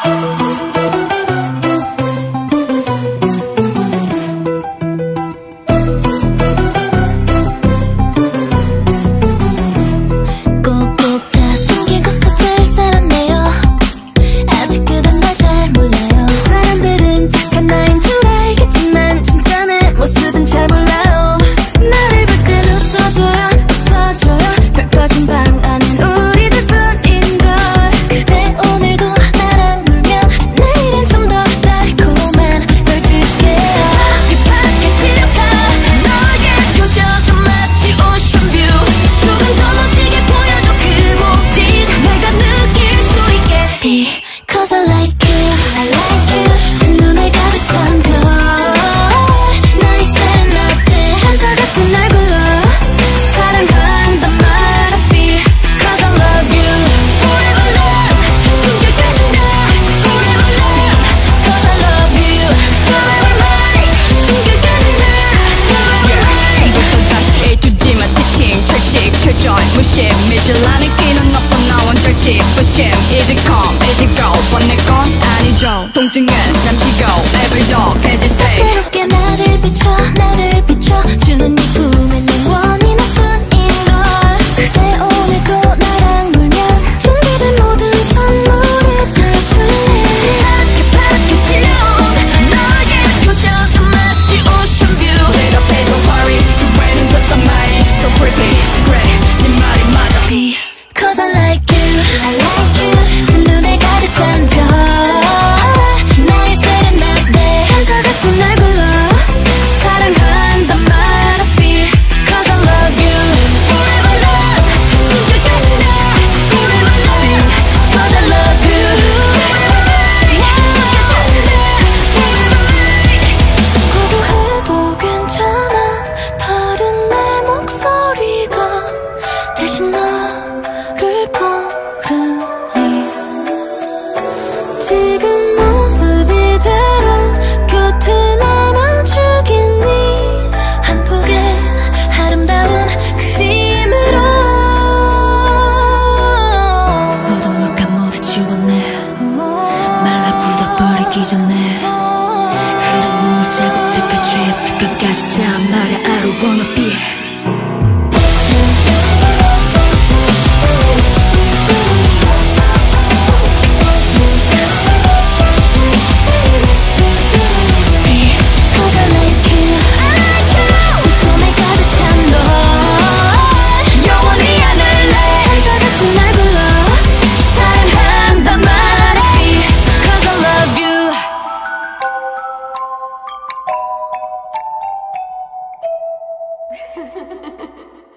무심 미실라는 끼는 없어 나원 절집 부심 Easy come easy go 원내 건 아니죠 통증은 잠시고 Every dog has its day 새롭게 나를 비춰 주는 네 꿈에 내 원이 너뿐인걸 그대 오늘도 나랑 놀면 준비된 모든 선물을 다 줄래 파랗게 너의 표정은 마치 ocean view Little bit don't worry 후회는 just a mind So pretty 그래 네 말이 맞아 Cause I like you 그 눈에 가득 찬 별 나의 세레나데 천사 같은 날 불러 사랑한단 말 없이 Cause I love you Forever love 숨결까지 나 Forever love Cause I love you 숨결까지 나 Forever 거부해도 괜찮아 다른 내 목소리가 대신 나를 부르니 지금 모습 이대로 곁에 남아주겠니 한 폭의 아름다운 그림으로 소독물감 모두 지웠네 말라 굳어버리기 전에 흐른 눈물 자국들과 죄의 특감까지 다 말야 I don't wanna be Ha ha ha ha.